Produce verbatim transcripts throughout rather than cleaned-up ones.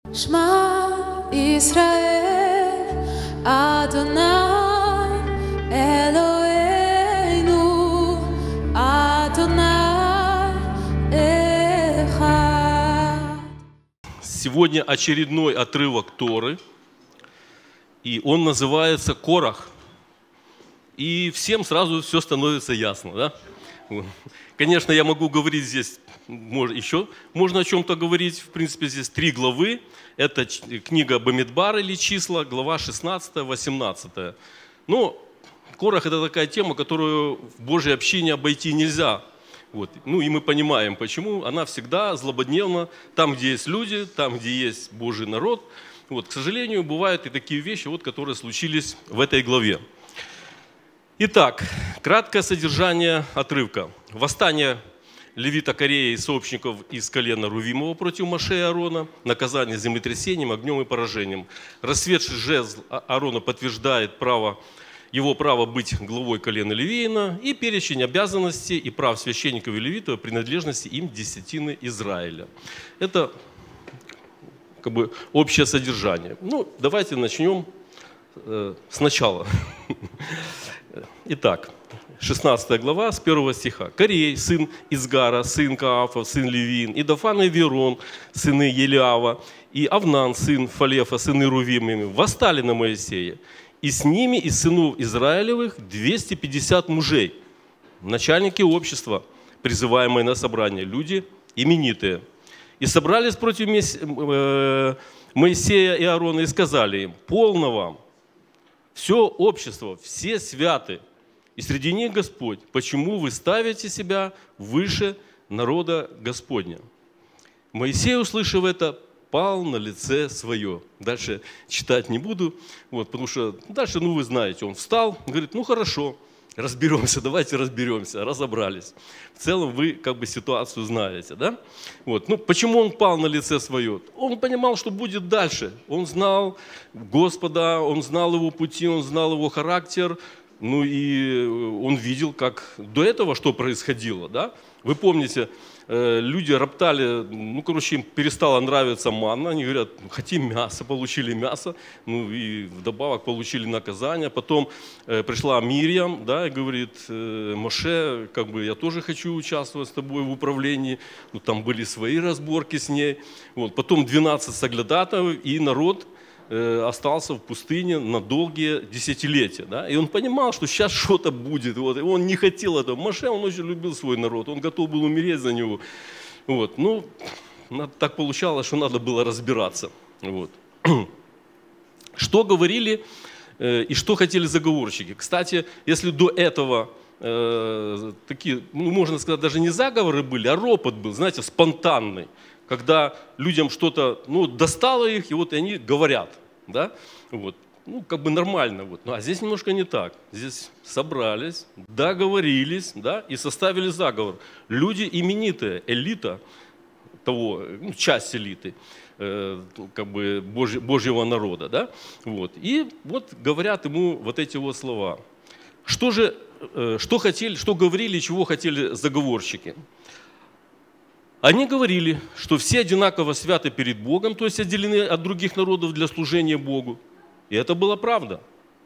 Шма Исраэль, Адонай, Элоэйну, Адонай, Эхад. Сегодня очередной отрывок Торы, и он называется «Корах». И всем сразу все становится ясно, да? Конечно, я могу говорить здесь, еще можно о чем-то говорить. В принципе, здесь три главы. Это книга Бамидбар или числа, глава шестнадцатая, восемнадцатая. Но Корах – это такая тема, которую в Божьей общине обойти нельзя. Вот. Ну и мы понимаем, почему. Она всегда злободневна там, где есть люди, там, где есть Божий народ. Вот. К сожалению, бывают и такие вещи, вот, которые случились в этой главе. Итак, краткое содержание отрывка. Восстание левита Корея и сообщников из колена Рувимова против Моше и Аарона, наказание землетрясением, огнем и поражением. Расцветший жезл Аарона подтверждает право, его право быть главой колена Левиина и перечень обязанностей и прав священников и левитов, принадлежности им десятины Израиля. Это как бы общее содержание. Ну, давайте начнем э, сначала. Итак, шестнадцатая глава, с первого стиха. «Корей, сын Изгара, сын Каафа, сын Левиин, и Дафан и Верон, сыны Елиава, и Авнан, сын Фалефа, сыны Рувимими, восстали на Моисея, и с ними из сынов Израилевых двести пятьдесят мужей, начальники общества, призываемые на собрание, люди именитые. И собрались против Моисея и Аарона и сказали им: полно вам, все общество, все святы, и среди них Господь. Почему вы ставите себя выше народа Господня? Моисей, услышав это, пал на лице свое. Дальше читать не буду, вот, потому что дальше, ну вы знаете, он встал, говорит: ну хорошо, разберемся, давайте разберемся, разобрались. В целом вы как бы ситуацию знаете, да? Вот. Ну, почему он пал на лице свое? Он понимал, что будет дальше. Он знал Господа, он знал его пути, он знал его характер. Ну и он видел, как до этого что происходило, да? Вы помните, люди роптали, ну, короче, им перестала нравиться манна, они говорят: хотим мясо, получили мясо, ну и вдобавок получили наказание. Потом пришла Мирьям, да, и говорит: Моше, как бы я тоже хочу участвовать с тобой в управлении. Ну, там были свои разборки с ней. Вот. Потом двенадцать соглядатаев, и народ остался в пустыне на долгие десятилетия. Да? И он понимал, что сейчас что-то будет. Вот. И он не хотел этого. Моше, он очень любил свой народ, он готов был умереть за него. Вот. Ну, так получалось, что надо было разбираться. Вот. Что говорили и что хотели заговорщики? Кстати, если до этого э, такие, ну, можно сказать, даже не заговоры были, а ропот был, знаете, спонтанный. Когда людям что-то, ну, достало их, и вот они говорят, да, вот, ну, как бы нормально, вот. Ну, а здесь немножко не так. Здесь собрались, договорились, да, и составили заговор. Люди именитые, элита того, ну, часть элиты, э, как бы Божь, Божьего народа, да, вот. И вот говорят ему вот эти вот слова. Что же, э, что хотели, что говорили, чего хотели заговорщики? Они говорили, что все одинаково святы перед Богом, то есть отделены от других народов для служения Богу. И это была правда.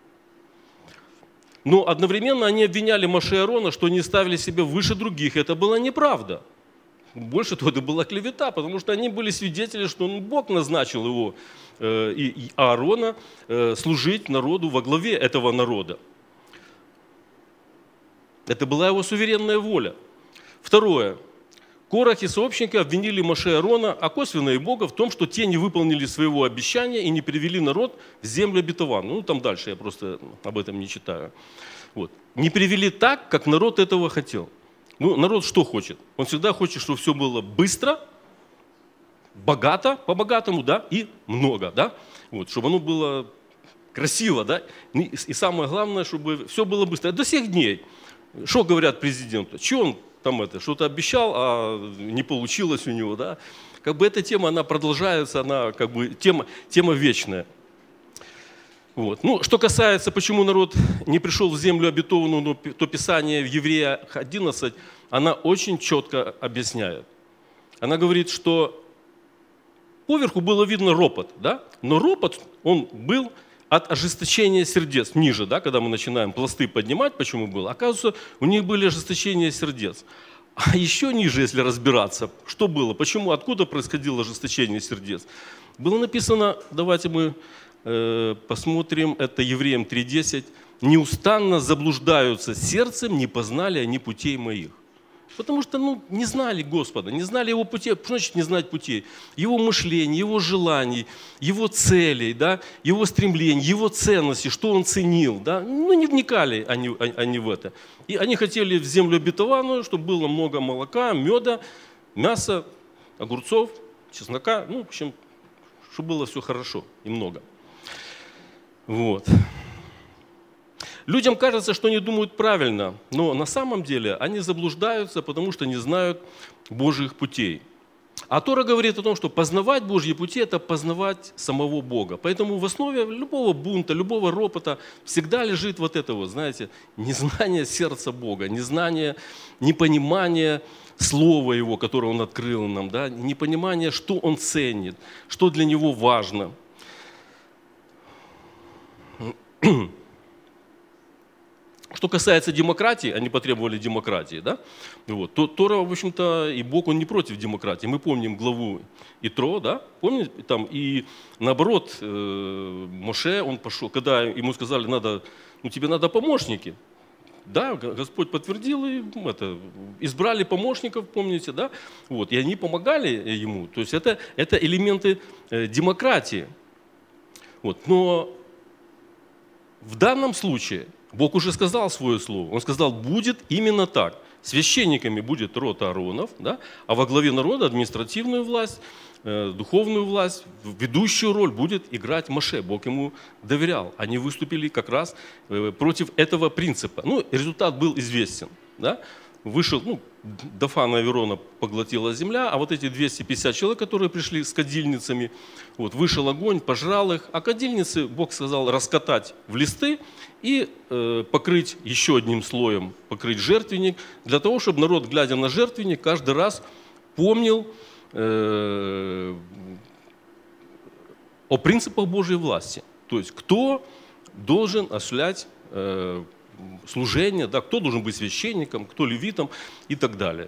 Но одновременно они обвиняли Моше и Аарона, что они ставили себя выше других. Это была неправда. Больше того, это была клевета, потому что они были свидетели, что Бог назначил его э, и Аарона э, служить народу во главе этого народа. Это была его суверенная воля. Второе. Корах и сообщники обвинили Моше и Аарона, а косвенно и Бога, в том, что те не выполнили своего обещания и не привели народ в землю обетованную. Ну, там дальше, я просто об этом не читаю. Вот. Не привели так, как народ этого хотел. Ну, народ что хочет? Он всегда хочет, чтобы все было быстро, богато, по-богатому, да, и много, да. Вот, чтобы оно было красиво, да. И самое главное, чтобы все было быстро. До сих дней. Что говорят президенту? Че он там это, что-то обещал, а не получилось у него, да? Как бы эта тема, она продолжается, она как бы тема, тема вечная. Вот. Ну, что касается, почему народ не пришел в землю обетованную, то Писание в Еврея одиннадцать, она очень четко объясняет. Она говорит, что поверху было видно ропот, да? Но ропот, он был от ожесточения сердец ниже, да? Когда мы начинаем пласты поднимать, почему было? Оказывается, у них были ожесточения сердец. А еще ниже, если разбираться, что было, почему, откуда происходило ожесточение сердец? Было написано, давайте мы э, посмотрим, это Евреям три десять. «Неустанно заблуждаются сердцем, не познали они путей моих». Потому что ну, не знали Господа, не знали Его путей. Что значит не знать путей? Его мышления, Его желаний, Его целей, да? Его стремлений, Его ценностей, что Он ценил. Да? Ну, не вникали они, они в это. И они хотели в землю обетованную, чтобы было много молока, меда, мяса, огурцов, чеснока. Ну, в общем, чтобы было все хорошо и много. Вот. Людям кажется, что они думают правильно, но на самом деле они заблуждаются, потому что не знают Божьих путей. А Тора говорит о том, что познавать Божьи пути – это познавать самого Бога. Поэтому в основе любого бунта, любого ропота всегда лежит вот это вот, знаете, незнание сердца Бога, незнание, непонимание Слова Его, которое Он открыл нам, да, непонимание, что Он ценит, что для Него важно. Что касается демократии, они потребовали демократии, да? Вот. То, Тора, в общем-то, и Бог, Он не против демократии. Мы помним главу Итро, да? Помните? Там, и наоборот, э, Моше, он пошел, когда ему сказали, надо, ну, тебе надо помощники. Да, Господь подтвердил, и это, избрали помощников, помните, да? Вот, и они помогали ему. То есть это, это элементы э, демократии. Вот. Но в данном случае Бог уже сказал свое слово. Он сказал, будет именно так. Священниками будет род Ааронов, да? А во главе народа административную власть, э, духовную власть, ведущую роль будет играть Моше. Бог ему доверял. Они выступили как раз э, против этого принципа. Ну, результат был известен. Да? Вышел, ну, Дафана и Аверона поглотила земля, а вот эти двести пятьдесят человек, которые пришли с кадильницами, вот, вышел огонь, пожрал их, а кадильницы, Бог сказал, раскатать в листы и э, покрыть еще одним слоем, покрыть жертвенник, для того, чтобы народ, глядя на жертвенник, каждый раз помнил э, о принципах Божьей власти. То есть, кто должен осуществлять э, служение, да, кто должен быть священником, кто левитом и так далее.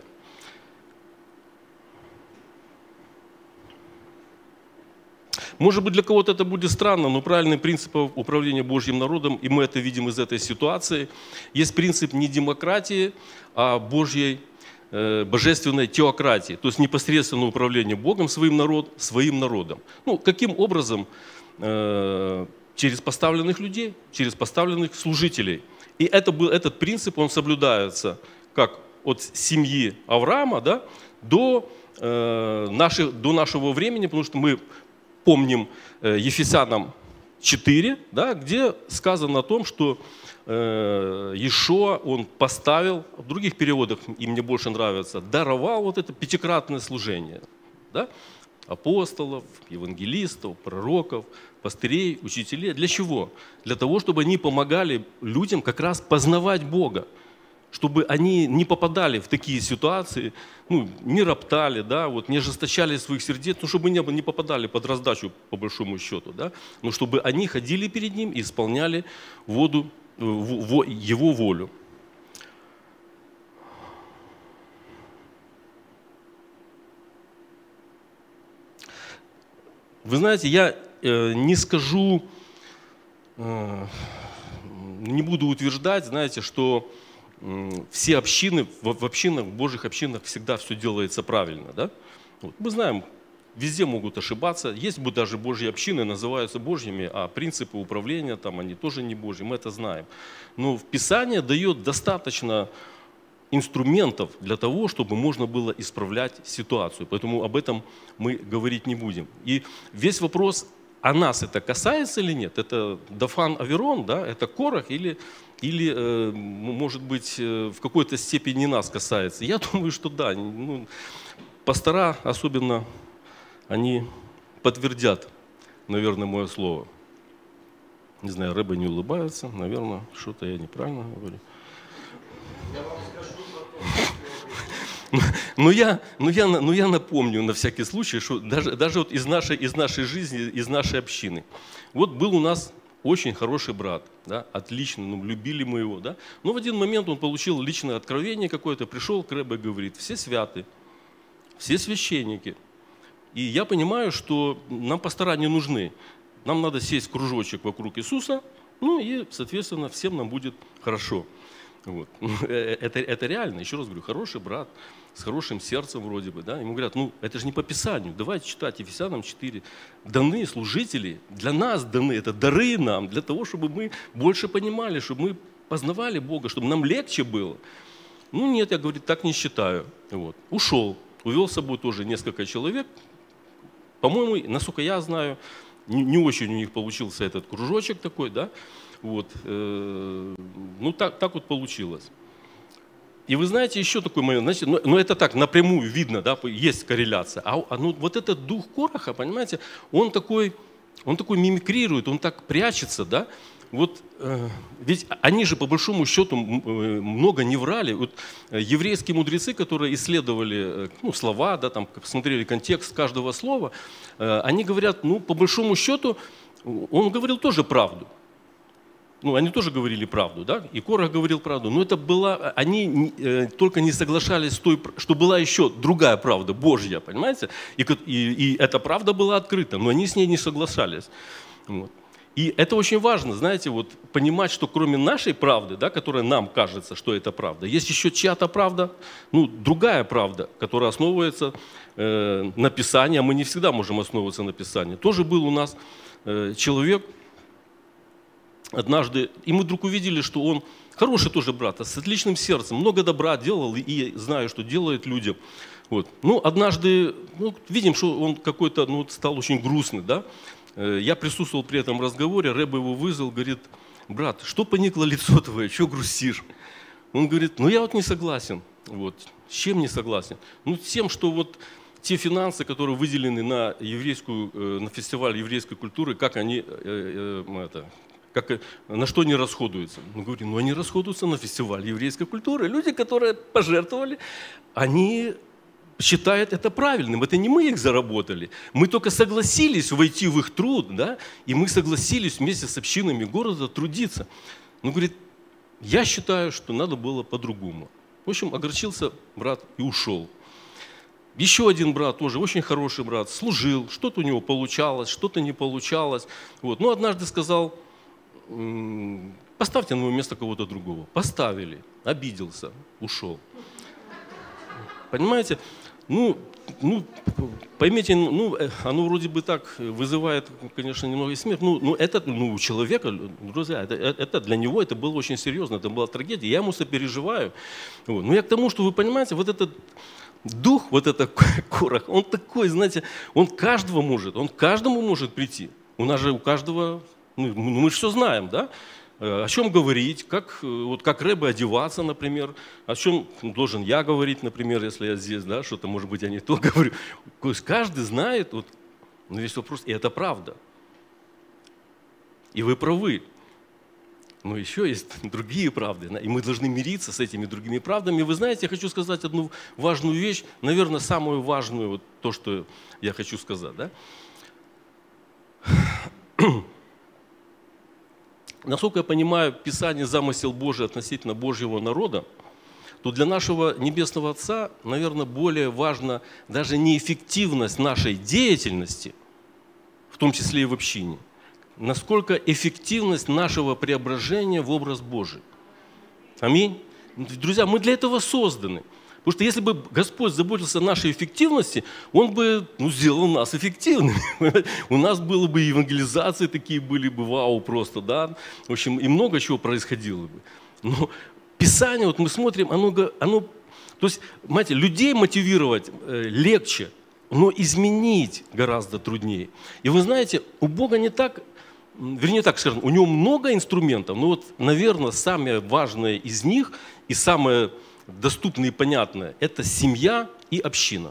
Может быть, для кого-то это будет странно, но правильный принцип управления Божьим народом, и мы это видим из этой ситуации, есть принцип не демократии, а Божьей, э, божественной теократии, то есть непосредственное управление Богом своим, народ, своим народом. Ну, каким образом? Э, через поставленных людей, через поставленных служителей. И это был, этот принцип, он соблюдается как от семьи Авраама, да, до, э, наших, до нашего времени, потому что мы помним э, Ефесянам четыре, да, где сказано о том, что э, Иешуа, он поставил, в других переводах, и мне больше нравится, даровал вот это пятикратное служение. Да, апостолов, евангелистов, пророков, пастырей, учителей. Для чего? Для того, чтобы они помогали людям как раз познавать Бога, чтобы они не попадали в такие ситуации, ну, не роптали, да, вот, не ожесточали своих сердец, ну, чтобы не, не попадали под раздачу, по большому счету, да, но чтобы они ходили перед Ним и исполняли воду, в, в, Его волю. Вы знаете, я э, не скажу, э, не буду утверждать, знаете, что э, все общины, в, в общинах, в Божьих общинах всегда все делается правильно. Да? Вот. Мы знаем, везде могут ошибаться. Есть бы даже Божьи общины, называются Божьими, а принципы управления там, они тоже не Божьи, мы это знаем. Но Писание дает достаточно инструментов для того, чтобы можно было исправлять ситуацию. Поэтому об этом мы говорить не будем. И весь вопрос, а нас это касается или нет? Это Дафан Аверон, да? Это Корах или, или э, может быть, э, в какой-то степени нас касается? Я думаю, что да. Ну, пастора особенно, они подтвердят, наверное, мое слово. Не знаю, рыбы не улыбаются, наверное, что-то я неправильно говорю. Но я, но, я, но я напомню на всякий случай, что даже, даже вот из нашей, из нашей жизни, из нашей общины. Вот был у нас очень хороший брат, да, отлично, ну, любили мы его. Да? Но в один момент он получил личное откровение какое-то, пришел к Ребе и говорит: все святы, все священники. И я понимаю, что нам пастора не нужны. Нам надо сесть в кружочек вокруг Иисуса, ну и, соответственно, всем нам будет хорошо. Вот. Это, это реально, еще раз говорю, хороший брат, с хорошим сердцем вроде бы. Да? Ему говорят: ну это же не по Писанию, давайте читать Ефесянам четыре. Даны служители, для нас даны, это дары нам, для того, чтобы мы больше понимали, чтобы мы познавали Бога, чтобы нам легче было. Ну нет, я, говорю, так не считаю. Вот. Ушел, увел с собой тоже несколько человек. По-моему, насколько я знаю, не, не очень у них получился этот кружочек такой, да. Вот. Ну, так, так вот получилось. И вы знаете, еще такой момент, значит, но, но это так, напрямую видно, да, есть корреляция. А, а ну, вот этот дух Кораха, понимаете, он такой, он такой мимикрирует, он так прячется, да. Вот, э, ведь они же по большому счету много не врали. Вот, э, еврейские мудрецы, которые исследовали э, ну, слова, да, там, посмотрели контекст каждого слова, э, они говорят, ну, по большому счету, он говорил тоже правду. Ну, они тоже говорили правду, да, и Корах говорил правду, но это была, они э, только не соглашались с той, что была еще другая правда, Божья, понимаете, и, и, и эта правда была открыта, но они с ней не соглашались. Вот. И это очень важно, знаете, вот понимать, что кроме нашей правды, да, которая нам кажется, что это правда, есть еще чья-то правда, ну, другая правда, которая основывается э, на Писании, а мы не всегда можем основываться на Писании. Тоже был у нас э, человек, однажды, и мы вдруг увидели, что он хороший тоже брат, с отличным сердцем, много добра делал, и знаю, что делает людям. Вот. Ну, однажды, ну, видим, что он какой-то, ну, стал очень грустный, да. Я присутствовал при этом разговоре, Ребе его вызвал, говорит: брат, что поникло лицо твое, что грустишь? Он говорит: ну, я вот не согласен. Вот. С чем не согласен? Ну, с тем, что вот те финансы, которые выделены на, еврейскую, на фестиваль еврейской культуры, как они, это, как, на что они расходуются? Он говорит: ну, они расходуются на фестиваль еврейской культуры. Люди, которые пожертвовали, они считают это правильным. Это не мы их заработали. Мы только согласились войти в их труд, да? И мы согласились вместе с общинами города трудиться. Он говорит: я считаю, что надо было по-другому. В общем, огорчился брат и ушел. Еще один брат, тоже очень хороший брат, служил, что-то у него получалось, что-то не получалось. Вот. Но однажды сказал: поставьте на его место кого-то другого. Поставили, обиделся, ушел. Понимаете? Ну, ну, поймите, ну, оно вроде бы так вызывает, конечно, немного смех. Ну, ну это, ну, у человека, друзья, это, это для него это было очень серьезно, это была трагедия. Я ему сопереживаю. Вот. Но я к тому, что вы понимаете, вот этот дух, вот этот Корах, он такой, знаете, он каждого может, он каждому может прийти. У нас же у каждого, ну, мы же все знаем, да? О чем говорить, как, вот как Ребе одеваться, например, о чем должен я говорить, например, если я здесь, да, что-то, может быть, я не то говорю. То есть каждый знает, вот, но весь вопрос, и это правда. И вы правы. Но еще есть другие правды, и мы должны мириться с этими другими правдами. И вы знаете, я хочу сказать одну важную вещь, наверное, самую важную, вот то, что я хочу сказать, да? Насколько я понимаю Писание, замысел Божий относительно Божьего народа, то для нашего Небесного Отца, наверное, более важна даже не эффективность нашей деятельности, в том числе и в общине, насколько эффективность нашего преображения в образ Божий. Аминь. Друзья, мы для этого созданы. Потому что если бы Господь заботился о нашей эффективности, Он бы, ну, сделал нас эффективными. У нас было бы евангелизации такие были бы, вау, просто, да. В общем, и много чего происходило бы. Но Писание, вот мы смотрим, оно, оно то есть, понимаете, людей мотивировать легче, но изменить гораздо труднее. И вы знаете, у Бога не так, вернее так скажем, у Него много инструментов, но вот, наверное, самое важное из них и самое доступное и понятное – это семья и община.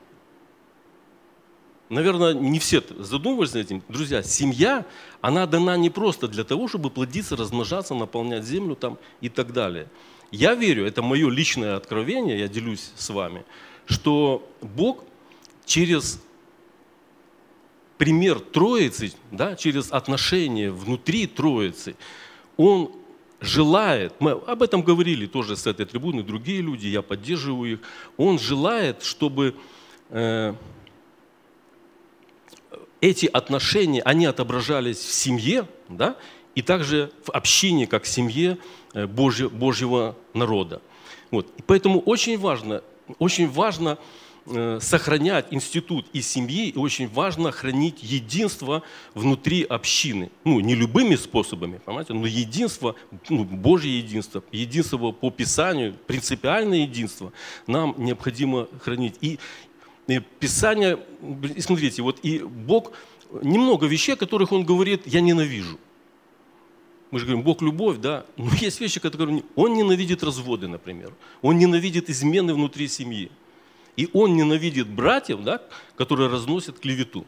Наверное, не все задумывались над этим. Друзья, семья, она дана не просто для того, чтобы плодиться, размножаться, наполнять землю там и так далее. Я верю, это мое личное откровение, я делюсь с вами, что Бог через пример Троицы, да, через отношения внутри Троицы, Он желает, мы об этом говорили тоже с этой трибуны, другие люди, я поддерживаю их, Он желает, чтобы э, эти отношения, они отображались в семье, да, и также в общине, как в семье Божьего, Божьего народа. Вот. И поэтому очень важно, очень важно э, сохранять институт и семьи, и очень важно хранить единство внутри общины. Ну, не любыми способами, понимаете, но единство, ну, Божье единство, единство по Писанию, принципиальное единство нам необходимо хранить. И, и Писание, смотрите, вот и Бог, немного вещей, которых Он говорит, я ненавижу. Мы же говорим, Бог любовь, да, но есть вещи, которые... Он ненавидит разводы, например. Он ненавидит измены внутри семьи. И Он ненавидит братьев, да, которые разносят клевету.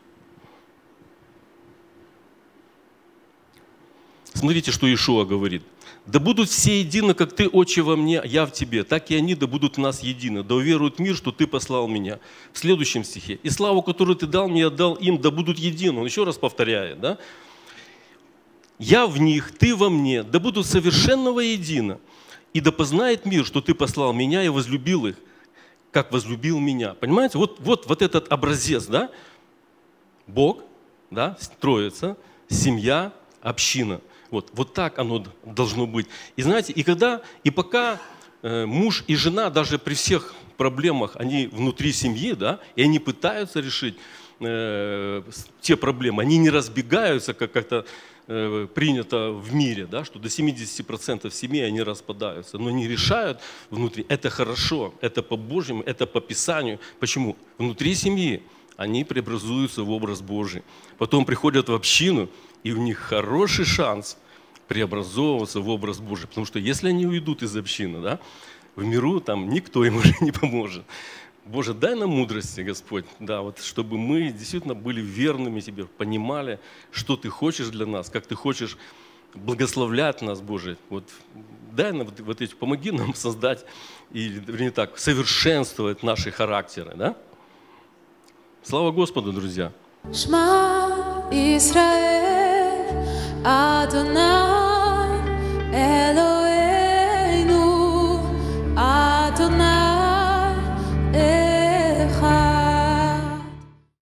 Смотрите, что Иешуа говорит. «Да будут все едины, как Ты, Отче, во мне, я в Тебе, так и они да будут в нас едины. Да уверуют мир, что Ты послал меня». В следующем стихе. «И славу, которую Ты дал мне, я дал им, да будут едины». Он еще раз повторяет, да? «Я в них, Ты во мне, да будут совершенно воедино. И да познает мир, что Ты послал меня и возлюбил их, как возлюбил меня». Понимаете? Вот, вот, вот этот образец, да? Бог, да, Троица, семья, община. Вот, вот так оно должно быть. И знаете, и когда, и пока э, муж и жена, даже при всех проблемах, они внутри семьи, да, и они пытаются решить э, те проблемы, они не разбегаются, как как-то э, принято в мире, да, что до семидесяти процентов семей они распадаются, но не решают внутри. Это хорошо, это по Божьему, это по Писанию. Почему? Внутри семьи они преобразуются в образ Божий. Потом приходят в общину, и у них хороший шанс преобразовываться в образ Божий. Потому что если они уйдут из общины, да, в миру там никто им уже не поможет. Боже, дай нам мудрости, Господь, да, вот, чтобы мы действительно были верными Тебе, понимали, что Ты хочешь для нас, как Ты хочешь благословлять нас, Боже. Вот, дай нам вот, вот эти, помоги нам создать, или вернее так, совершенствовать наши характеры, да? Слава Господу, друзья! Шма Исраэль, Адонай.